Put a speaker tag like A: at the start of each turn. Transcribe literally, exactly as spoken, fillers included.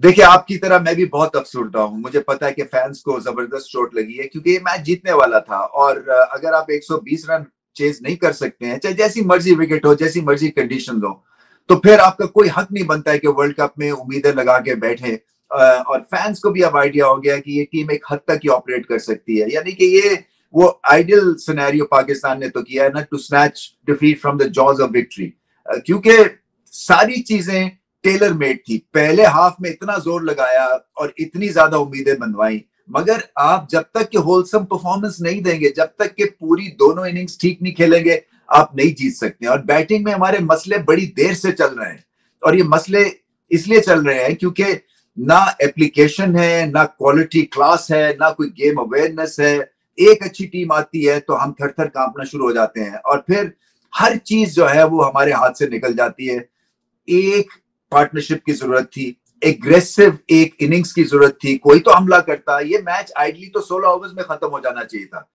A: देखिए, आपकी तरह मैं भी बहुत अफसुर्दा हूँ। मुझे पता है कि फैंस को जबरदस्त चोट लगी है क्योंकि ये मैच जीतने वाला था और अगर आप एक सौ बीस रन चेज नहीं कर सकते हैं, चाहे जैसी मर्जी विकेट हो, जैसी मर्जी कंडीशन हो, तो फिर आपका कोई हक नहीं बनता है कि वर्ल्ड कप में उम्मीदें लगा के बैठे। और फैंस को भी अब आइडिया हो गया कि ये टीम एक हद तक ही ऑपरेट कर सकती है, यानी कि ये वो आइडियल सिनेरियो पाकिस्तान ने तो किया है ना, to snatch defeat from the jaws of victory, क्योंकि सारी चीजें टेलर मेड थी। पहले हाफ में इतना जोर लगाया और इतनी ज्यादा उम्मीदें बनवाई, मगर आप जब तक कि होलसम परफॉर्मेंस नहीं देंगे, जब तक कि पूरी दोनों इनिंग्स ठीक नहीं खेलेंगे, आप नहीं जीत सकते। और बैटिंग में हमारे मसले बड़ी देर से चल रहे हैं, और ये मसले इसलिए चल रहे हैं क्योंकि ना एप्लीकेशन है, ना क्वालिटी क्लास है, ना कोई गेम अवेयरनेस है। एक अच्छी टीम आती है तो हम थर थर कांपना शुरू हो जाते हैं और फिर हर चीज जो है वो हमारे हाथ से निकल जाती है। एक पार्टनरशिप की जरूरत थी, एग्रेसिव एक इनिंग्स की जरूरत थी, कोई तो हमला करता। ये मैच आइडली तो सोलह ओवर्स में खत्म हो जाना चाहिए था।